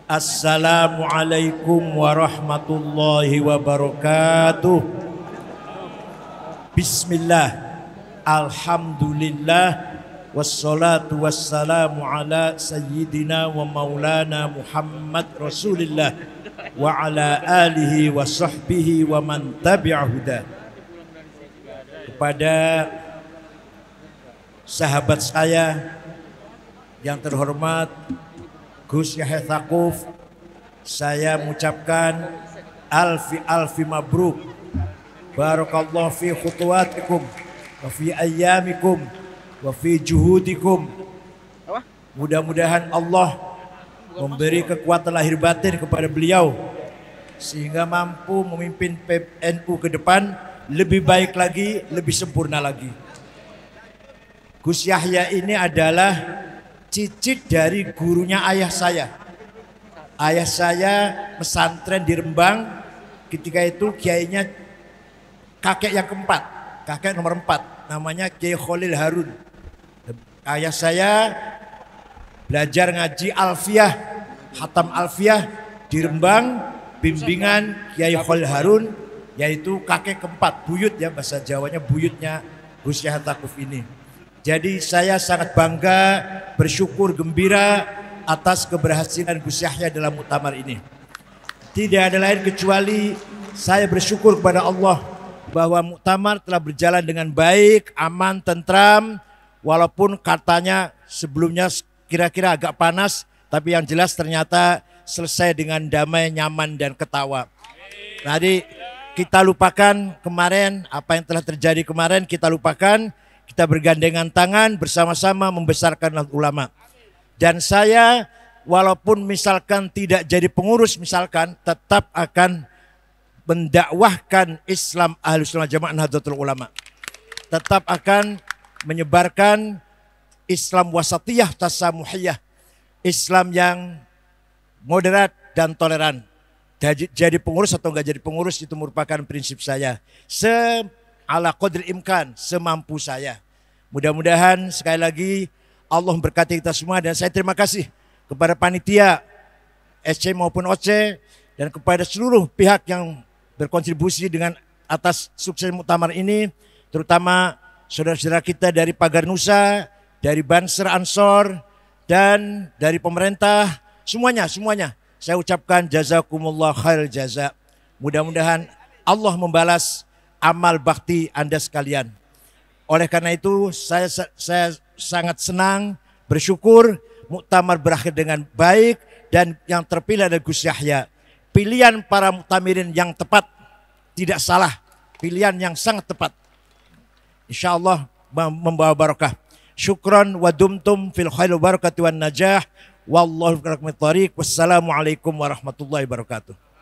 Assalamualaikum warahmatullahi wabarakatuh. Bismillah, alhamdulillah, wassalatu wassalamu ala sayyidina wa maulana Muhammad Rasulillah wa ala alihi wa sahbihi wa man tabi'ahuda. Kepada sahabat saya yang terhormat Gus Yahya Tsaquf, saya mengucapkan alfi mabruk. Barakallahu fi khutuwatikum wa fi ayyamikum wa fi juhudikum. Mudah-mudahan Allah memberi kekuatan lahir batin kepada beliau sehingga mampu memimpin PNU ke depan lebih baik lagi, lebih sempurna lagi. Gus Yahya ini adalah cicit dari gurunya ayah saya. Ayah saya pesantren di Rembang, ketika itu kiainya kakek yang keempat, kakek nomor 4, namanya Kiai Khalil Harun. Ayah saya belajar ngaji Alfiyah, Hatam Alfiyah di Rembang, bimbingan Kiai Khalil Harun, yaitu kakek keempat, buyut ya, bahasa Jawanya buyutnya Gus Yahya Tsaquf ini. Jadi saya sangat bangga, bersyukur, gembira atas keberhasilan Gus Yahya dalam muktamar ini. Tidak ada lain kecuali saya bersyukur kepada Allah bahwa muktamar telah berjalan dengan baik, aman, tentram. Walaupun katanya sebelumnya kira-kira agak panas, tapi yang jelas ternyata selesai dengan damai, nyaman, dan ketawa. Jadi kita lupakan kemarin, apa yang telah terjadi kemarin kita lupakan. Kita bergandengan tangan bersama-sama membesarkan ulama. Dan saya walaupun misalkan tidak jadi pengurus misalkan, tetap akan mendakwahkan Islam Ahlus Sunnah Jamaah Nahdlatul Ulama. Tetap akan menyebarkan Islam wasatiyah tasamuhiyah. Islam yang moderat dan toleran. Jadi pengurus atau enggak jadi pengurus itu merupakan prinsip saya. Ala qadri imkan, semampu saya. Mudah-mudahan sekali lagi Allah memberkati kita semua, dan saya terima kasih kepada panitia SC maupun OC dan kepada seluruh pihak yang berkontribusi dengan atas sukses muktamar ini, terutama saudara-saudara kita dari Pagar Nusa, dari Banser Ansor, dan dari pemerintah, semuanya. Saya ucapkan jazakumullah khairul jaza. Mudah-mudahan Allah membalas amal bakti Anda sekalian. Oleh karena itu saya sangat senang, bersyukur muktamar berakhir dengan baik, dan yang terpilih adalah Gus Yahya. Pilihan para muktamirin yang tepat, tidak salah, pilihan yang sangat tepat. Insyaallah membawa barakah. Syukran wa dumtum fil khair wa barakati wan najah. Wallahu a'lam. Wassalamualaikum warahmatullahi wabarakatuh.